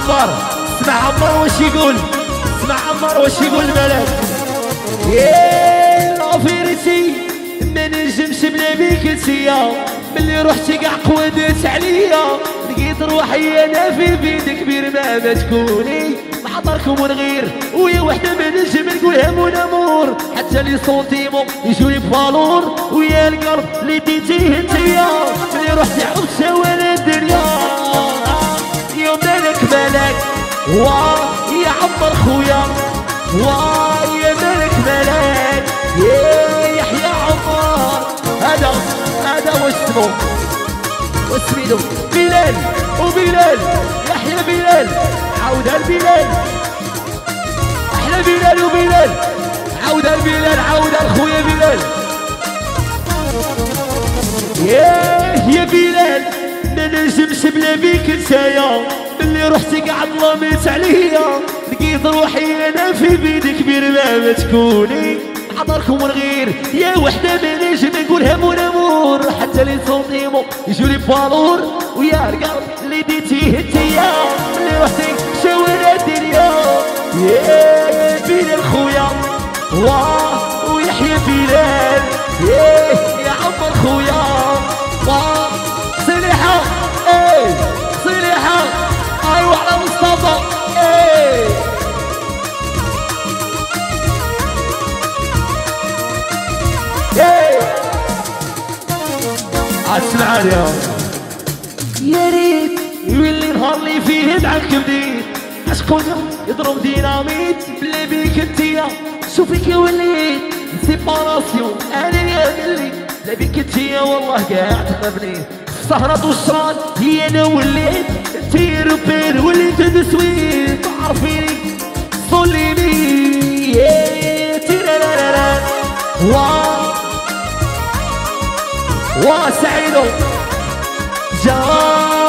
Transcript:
عمار اسمع عمار واش يقول، اسمع عمار واش يقول الملك. يا لافيريتي ما نجمش بلا بيك انتيا، ملي رحتي كاع قوادات عليا، لقيت روحي انا في بيدك كبير ما تكوني محضركم ونغير، ويا وحده ما نجم نقولها مون امور، حتى لي سونتيمون يجوني بفالور، ويا القلب اللي ديتيه انتيا، ملي رحتي عرفت ولا الدنيا. يا مالك مالك واه يا عمر خويا، واه يا مالك مالك يا يحيى عمار. هذا واش اسمه واسمينو بلال، وبلال يحيى بلال، عاودها لبلال، احلى بلال وبلال، عاودها لبلال، عاودها لخويا بلال. يا بلال ما نجمش بلا بيك نتايا، ملي رحتي كاع ظلمت عليا، لقيت روحي انا في بيدك كبير ما تكوني حضركم ونغير، يا وحده ما نجم نقولها مون امور، حتى لي سونتيمون يجوني بفالور، ويا القلب اللي ديتيه انتيا، ملي رحتي شاورنا الدنيا. يا بلال خويا واه ويحيى بلال، يا عمر خويا واه صليحه صليحه ايوا على مصطفى اسمعني يا ريت يولي نهار اللي فيه معاك بديت، عشقون يضرب ديناميت بلا بيك انتيا، شوفيك وليت سيباراسيون انا يا ملي بلا بيك انتيا، والله قاعد تقربني سهرة والشران، هي انا وليت انتي روبير وليت تسويت، تعرفيني صليني يا تيرارارا وسعيدو جا